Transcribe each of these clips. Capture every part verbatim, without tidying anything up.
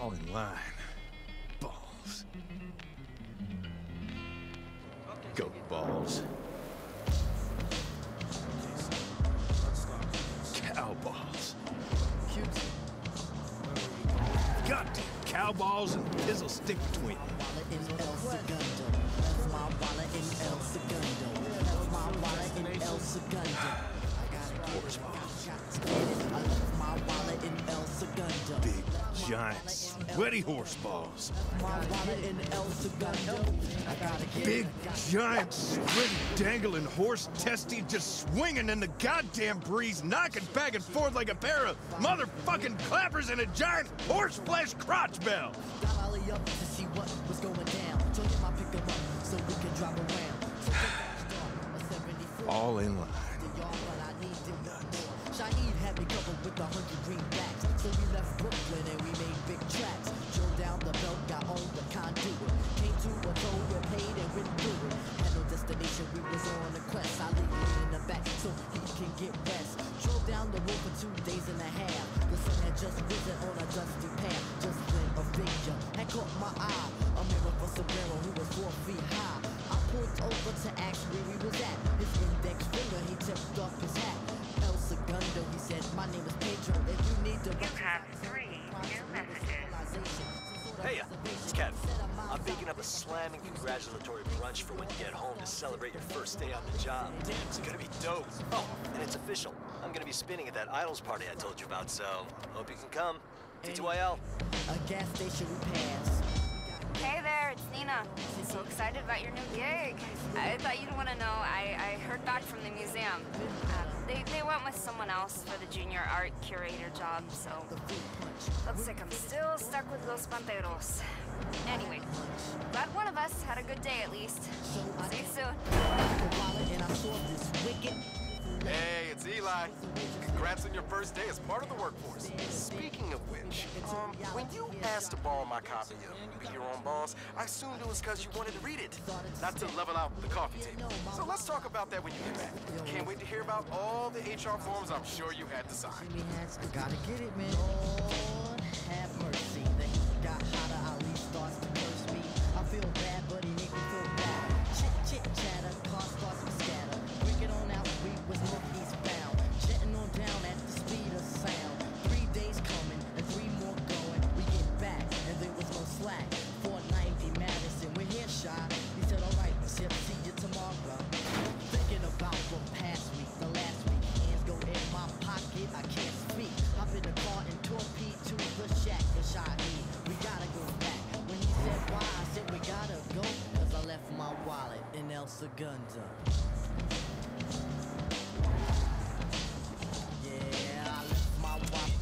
All in line. Balls. Go balls. Cow balls. Goddamn cow balls and pizzle stick between them. Horse balls. Big, giant, sweaty horse balls. Big, giant, sweaty, dangling horse testes just swinging in the goddamn breeze, knocking back and forth like a pair of motherfucking clappers in a giant horse flesh crotch bell. All in line. Shaheed had me covered with a hundred greenbacks. So we left Brooklyn and we made big tracks. Drove down the belt, got on the conduit. Came to a toll, we paid and went through it. Had no destination, we was on a quest. I leave him in the back so he can get rest. Drove down the road for two days and a half. The sun had just risen on a dusty path. Just then a figure had caught my eye. A mirror for Sombrero who was four feet high. I pulled over to ask where he was at. His index finger, he tipped off his hat. El Segundo, he said, my name is Pedro. If you need to... You have three new messages. Hey, uh, it's Kev. I'm baking up a slamming congratulatory brunch for when you get home to celebrate your first day on the job. It's gonna be dope. Oh, and it's official. I'm gonna be spinning at that Idols party I told you about, so hope you can come. T T Y L. A gas station we passed. Hey there, it's Nina. So excited about your new gig. I thought you'd want to know. I, I heard back from the museum. Uh, they, they went with someone else for the junior art curator job, so looks like I'm still stuck with Los Panteros. Anyway, glad one of us had a good day at least. See you soon. Hey, it's Eli. Congrats on your first day as part of the workforce. Speaking of which, um, when you asked to borrow my copy of Be Your Own Boss, I assumed it was because you wanted to read it, not to level out the coffee table. So let's talk about that when you get back. Can't wait to hear about all the H R forms I'm sure you had to sign. I gotta get it, man. Lord have mercy. The heat got hotter, Ali starts to curse me. I feel bad, but he make me feel bad. Chit, chit, chatter, car starts to scatter. Bring it on out, we was northeast bound. Jetting on down at the speed of sound. Three days coming and three more going. We get back and there was no slack. four ninety Madison, we're here, shy. He said, all right, see you tomorrow. Thinking about what passed me, the last week. Hands go in my pocket, I can't speak. Hop in the car and torpedo to the shack for Shaheed. We gotta go back. When he said why, I said we gotta go. Cause I left my wallet in El Segundo. Yeah, I left my wallet.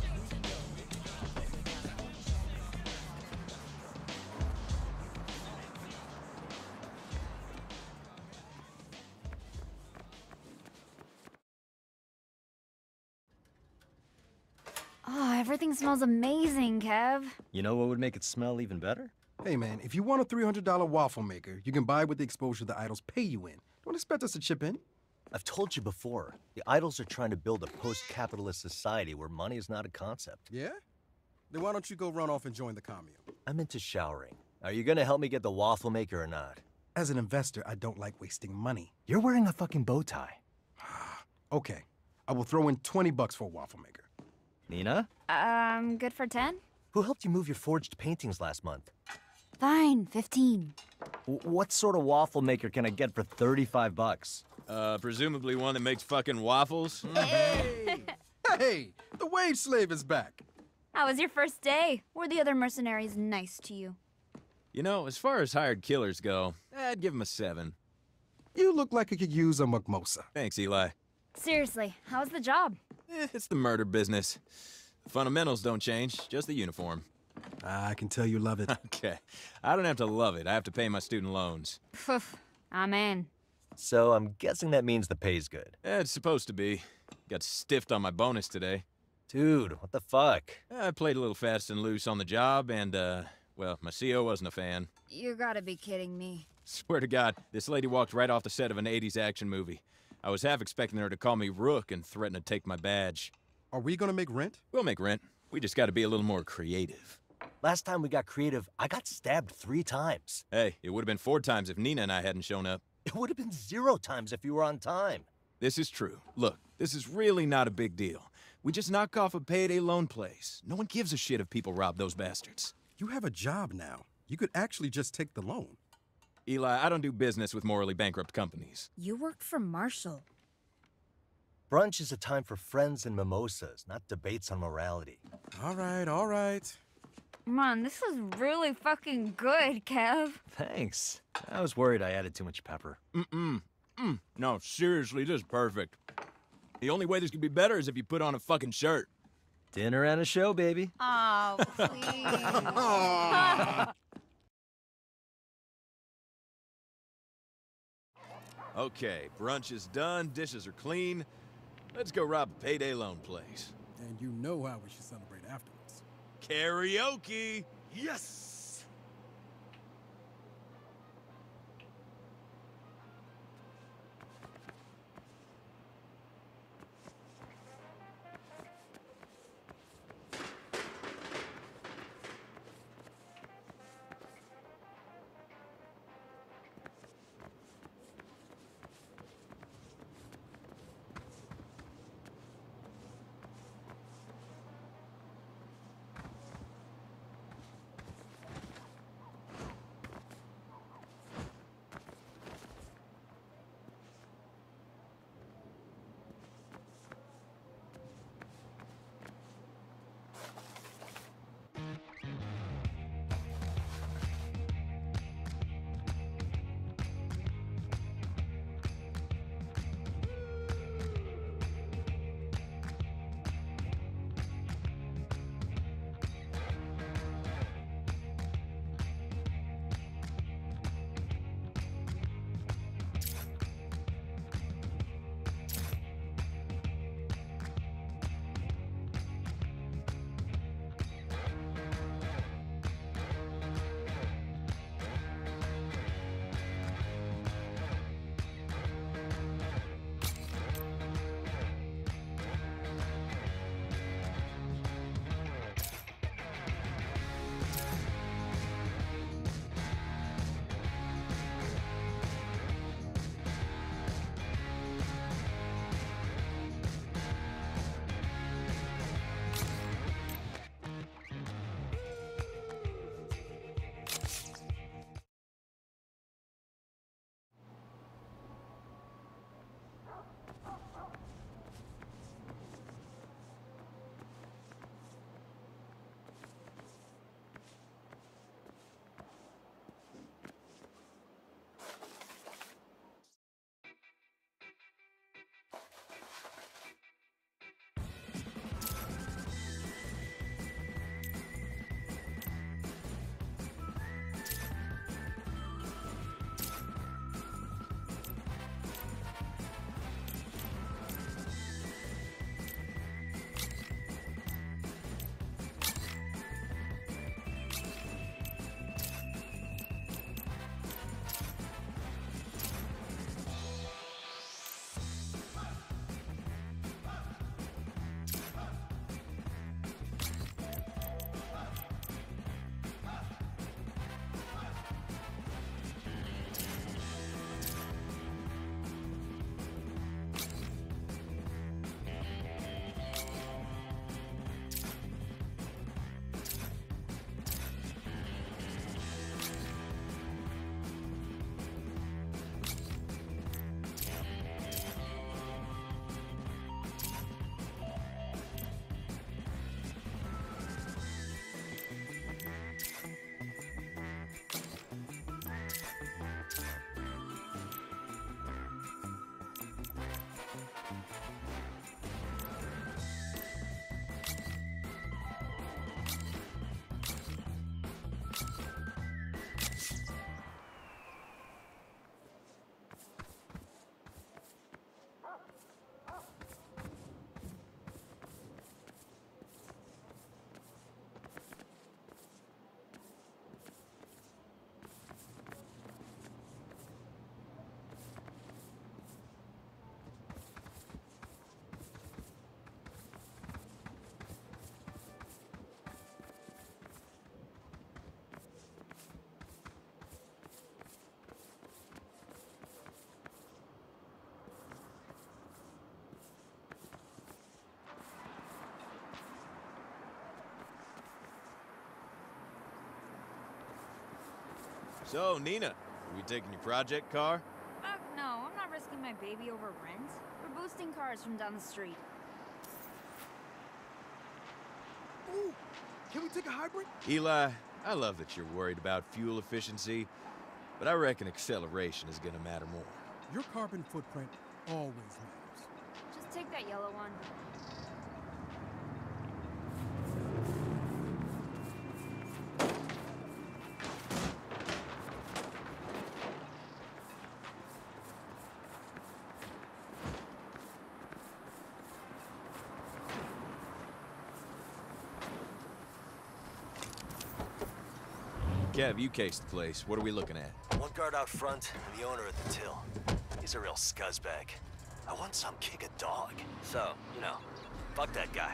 Oh, everything smells amazing, Kev. You know what would make it smell even better? Hey man, if you want a three hundred dollar waffle maker, you can buy with the exposure the Idols pay you in. Don't expect us to chip in. I've told you before, the Idols are trying to build a post-capitalist society where money is not a concept. Yeah? Then why don't you go run off and join the commune? I'm into showering. Are you gonna help me get the waffle maker or not? As an investor, I don't like wasting money. You're wearing a fucking bow tie. Okay, I will throw in twenty bucks for a waffle maker. Nina? Um, good for ten? Who helped you move your forged paintings last month? Fine, fifteen. W what sort of waffle maker can I get for thirty-five bucks? Uh, presumably one that makes fucking waffles? Hey! Hey! The wage slave is back! How was your first day? Were the other mercenaries nice to you? You know, as far as hired killers go, I'd give him a seven. You look like you could use a mimosa. Thanks, Eli. Seriously, how's the job? Eh, it's the murder business. The fundamentals don't change, just the uniform. I can tell you love it. Okay. I don't have to love it. I have to pay my student loans. Poof, I'm in. So I'm guessing that means the pay's good. Eh, it's supposed to be. Got stiffed on my bonus today. Dude, what the fuck? I played a little fast and loose on the job, and, uh, well, my C O wasn't a fan. You gotta be kidding me. Swear to God, this lady walked right off the set of an eighties action movie. I was half expecting her to call me Rook and threaten to take my badge. Are we gonna make rent? We'll make rent. We just gotta be a little more creative. Last time we got creative, I got stabbed three times. Hey, it would have been four times if Nina and I hadn't shown up. It would have been zero times if you were on time. This is true. Look, this is really not a big deal. We just knock off a payday loan place. No one gives a shit if people rob those bastards. You have a job now. You could actually just take the loan. Eli, I don't do business with morally bankrupt companies. You work for Marshall. Brunch is a time for friends and mimosas, not debates on morality. All right, all right. Man, this is really fucking good, Kev. Thanks. I was worried I added too much pepper. Mm-mm. Mm. No, seriously, this is perfect. The only way this could be better is if you put on a fucking shirt. Dinner and a show, baby. Oh, please. Okay, brunch is done, dishes are clean. Let's go rob a payday loan place. And you know how we should celebrate afterwards. Karaoke! Yes! So, Nina, are we taking your project car? Fuck no, I'm not risking my baby over rent. We're boosting cars from down the street. Ooh, can we take a hybrid? Eli, I love that you're worried about fuel efficiency, but I reckon acceleration is gonna matter more. Your carbon footprint always matters. Just take that yellow one. Kev, you cased the place. What are we looking at? One guard out front and the owner at the till. He's a real scuzzbag. I want some kick a dog. So, you know, fuck that guy.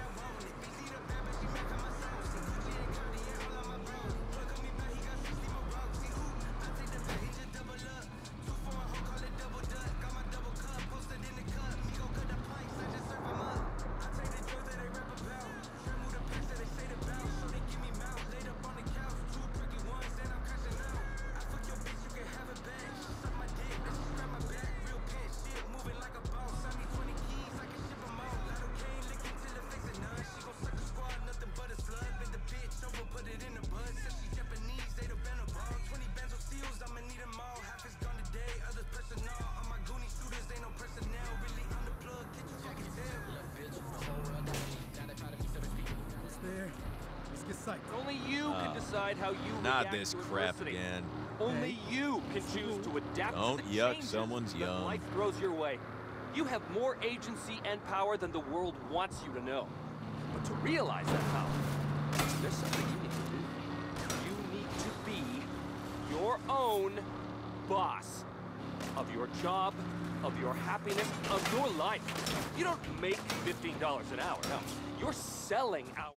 Only you can decide how you Not react this to crap adversity. again. Only you can choose to adapt Don't to the yuck changes someone's that yum. life throws your way. You have more agency and power than the world wants you to know. But to realize that power, there's something you need to do. You need to be your own boss. Of your job, of your happiness, of your life. You don't make fifteen dollars an hour, no. You're selling out.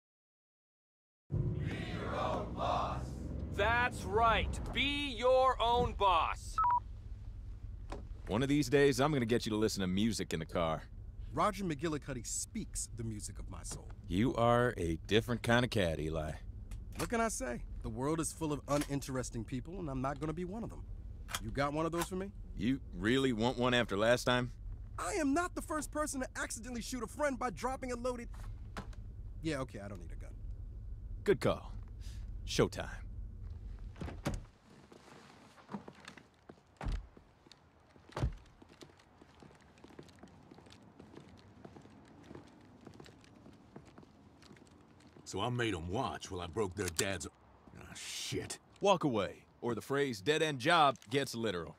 That's right. Be your own boss. One of these days, I'm gonna get you to listen to music in the car. Roger McGillicuddy speaks the music of my soul. You are a different kind of cat, Eli. What can I say? The world is full of uninteresting people, and I'm not gonna be one of them. You got one of those for me? You really want one after last time? I am not the first person to accidentally shoot a friend by dropping a loaded... Yeah, okay, I don't need a gun. Good call. Showtime. So I made them watch while I broke their dad's... Ah, shit. Walk away, or the phrase dead-end job gets literal.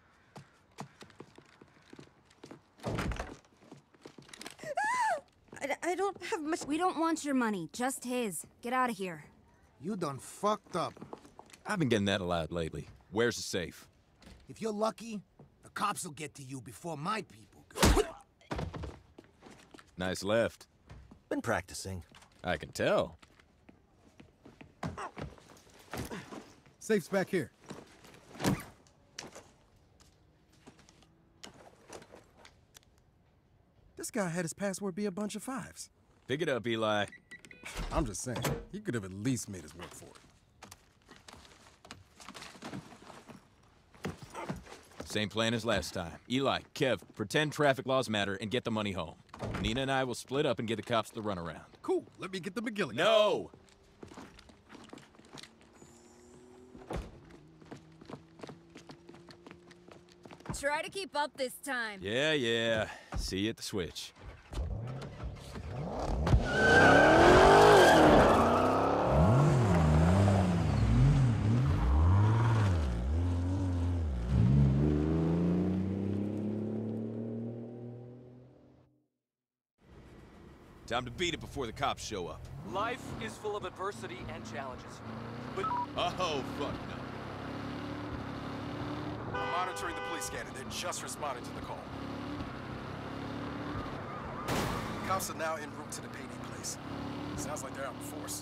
I, I don't have much. We don't want your money, just his. Get out of here. You done fucked up. I've been getting that a lot lately. Where's the safe? If you're lucky, the cops will get to you before my people go. Nice left. Been practicing. I can tell. Safe's back here. This guy had his password be a bunch of fives. Pick it up, Eli. I'm just saying, he could have at least made us work for it. Same plan as last time. Eli, Kev, pretend traffic laws matter and get the money home. Nina and I will split up and get the cops the runaround. Cool, let me get the McGillicuddy. No! Try to keep up this time. Yeah, yeah. See you at the switch. Time to beat it before the cops show up. Life is full of adversity and challenges. But Oh, fuck no. I'm monitoring the police scanner. They're just responding to the call. Cops are now en route to the payday place. Sounds like they're out in force.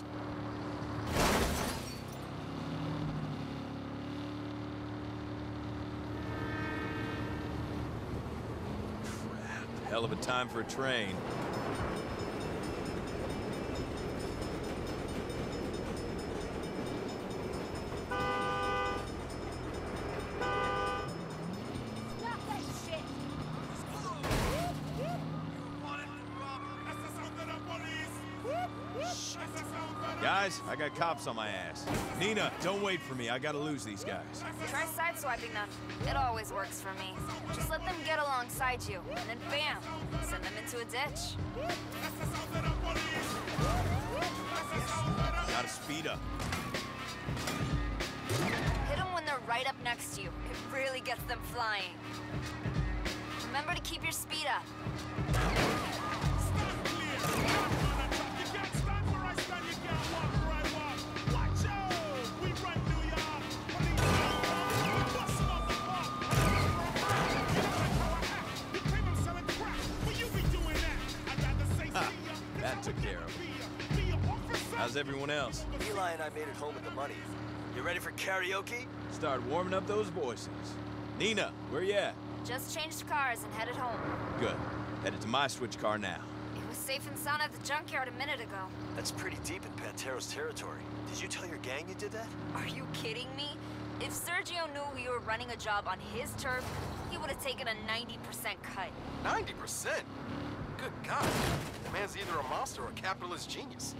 Crap. Hell of a time for a train. guys. I got cops on my ass. Nina, don't wait for me. I gotta lose these guys. Try sideswiping them. It always works for me. Just let them get alongside you, and then bam, send them into a ditch. Gotta speed up. Hit them when they're right up next to you. It really gets them flying. Remember to keep your speed up. That took care of it. How's everyone else? Eli and I made it home with the money. You ready for karaoke? Start warming up those voices. Nina, where you at? Just changed cars and headed home. Good. Headed to my switch car now. It was safe and sound at the junkyard a minute ago. That's pretty deep in Pantero's territory. Did you tell your gang you did that? Are you kidding me? If Sergio knew we were running a job on his turf, he would have taken a ninety percent cut. ninety percent? Good God. The man's either a monster or a capitalist genius.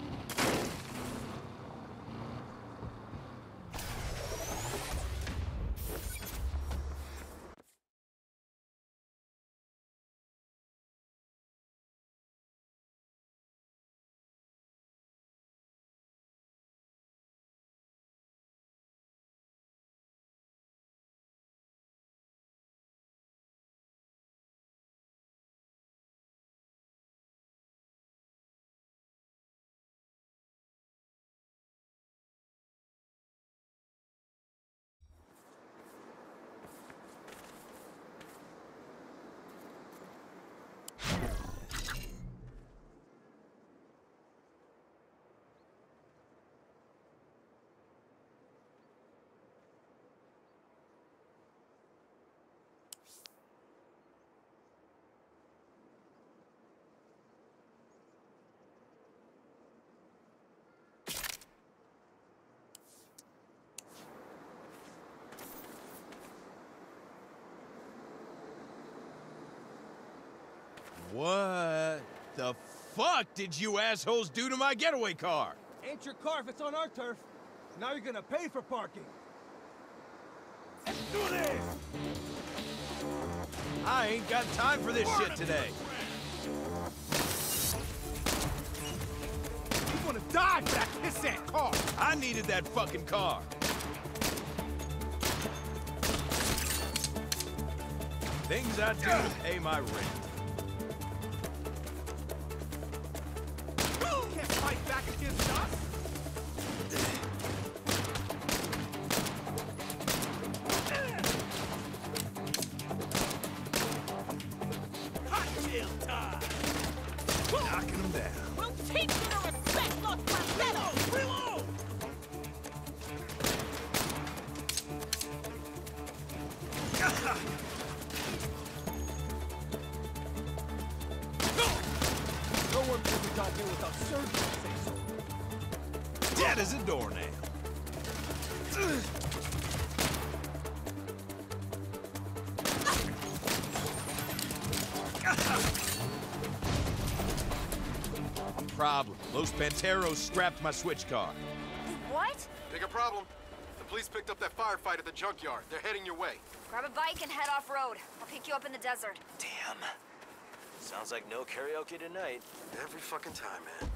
What the fuck did you assholes do to my getaway car? Ain't your car if it's on our turf. Now you're gonna pay for parking. Let's do this! I ain't got time for this shit today. You wanna die for that pissant car? I needed that fucking car. Things I do to pay my rent. Can't fight back against us? Cocktail time! Knocking them down. We'll teach you to respect Los Panteros! Reload! No one can be down here without surgery, say so. Dead as a doornail. Problem. Los Panteros scrapped my switch car. What? Bigger problem. The police picked up that firefight at the junkyard. They're heading your way. Grab a bike and head off-road. I'll pick you up in the desert. Damn. Sounds like no karaoke tonight. Every fucking time, man.